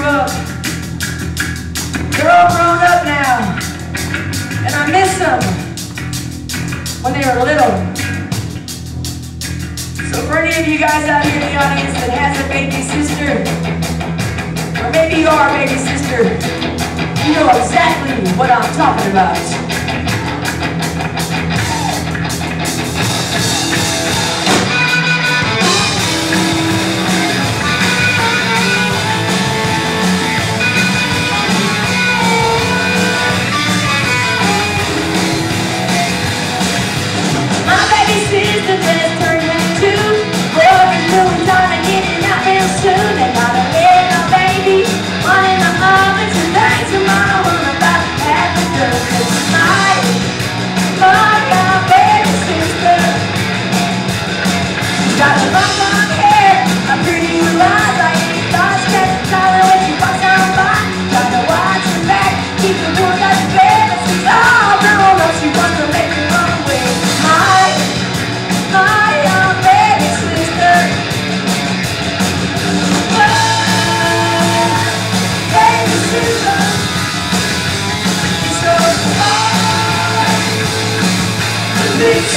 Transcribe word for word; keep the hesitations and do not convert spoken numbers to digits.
up. They're all grown up now, and I miss them when they were little. So for any of you guys out here in the audience that has a baby sister, or maybe you are a baby sister, you know exactly what I'm talking about. Big